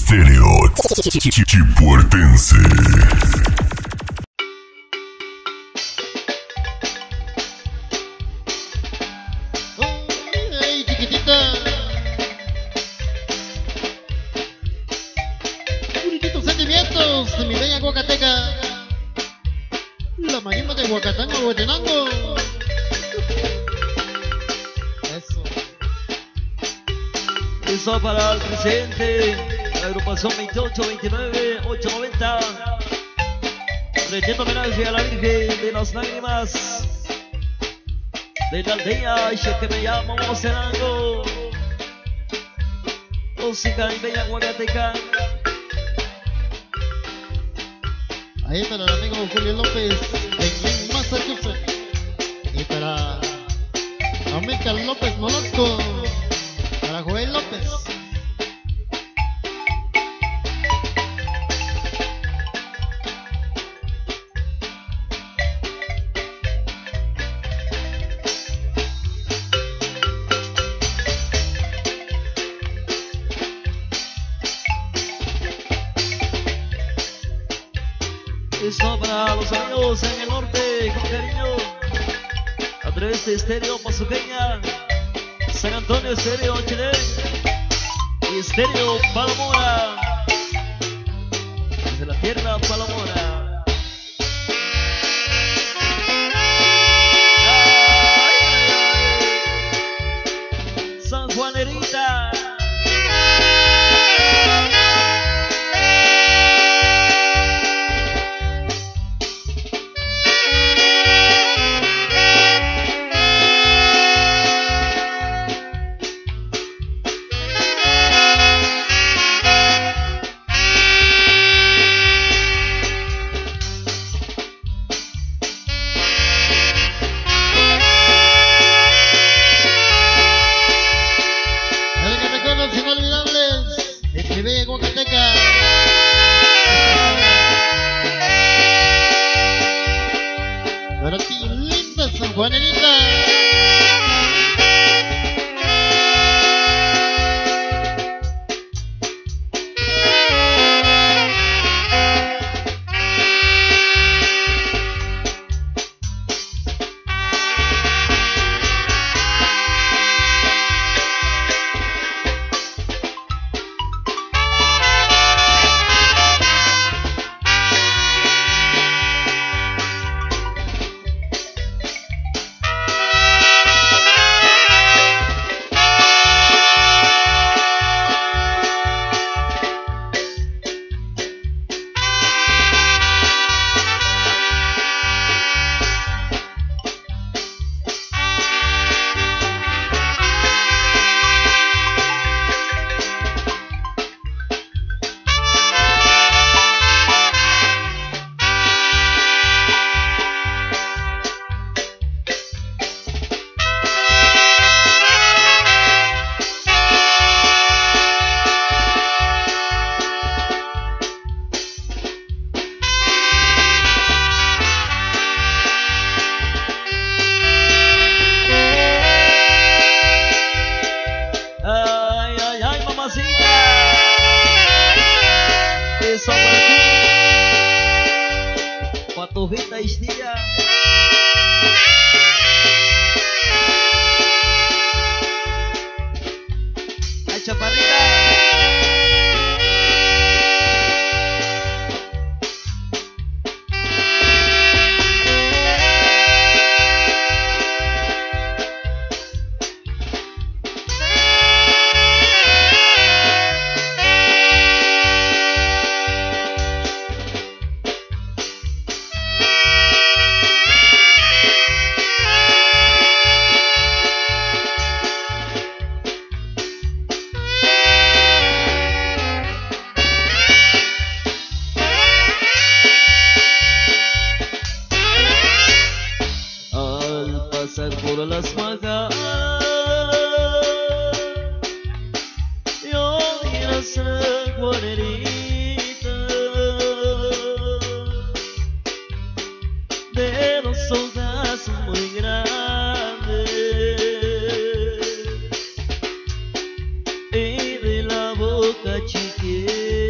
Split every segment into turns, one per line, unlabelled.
Estéreo Chipuertense.
¡Ay, chiquitita! Purititos sentimientos de mi bella Huacateca. La marimba de Huacatango, Huetenango. Eso.
Eso para el presidente, la agrupación 28-29-890. Rendiendo homenaje a la Virgen de las Lágrimas de la aldea, yo que me llamo Mocenango. Música y bella Huacateca.
Ahí para el amigo Julio López en Lynn, Massachusetts. Y para Amílcar López Molasco. Para Joel López.
Eso para los amigos en el norte, con cariño, a través de Estéreo Pazuqueña, San Antonio Estéreo Chile y Estéreo Palomora, desde la tierra Palomora. Ay, San Juanerita. Para ti, linda San Juanita. Eso para ti, Patujita Istia. Ay, chaparrita. Por las magas yo vi la San Juanerita de los ojos muy grandes y de la boca chiquita.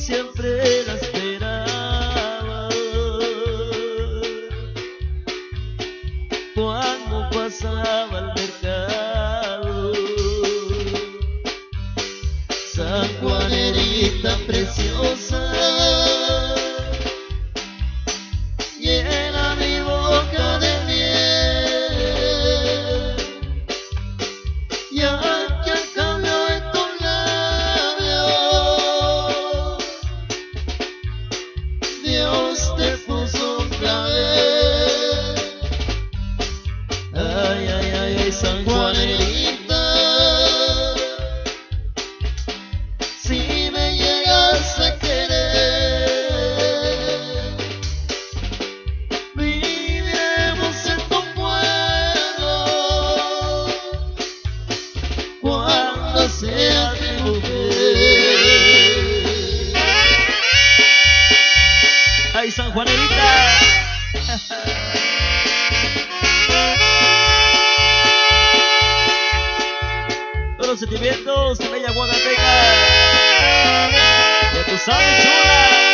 siempre la esperaba. Cuando pasaba al mercado, San Juanerita preciosa, llena mi boca de miel, ya que al cambio de tus labios Dios te puso un clavel. Ay, ay, ay, ay, San Juanerita, si me llegas a querer, viviremos en tu pueblo cuando seas mi mujer. Ay, San Juanerita. Todos los sentimientos de bella Oaxaca. Ya tú sabes, chula.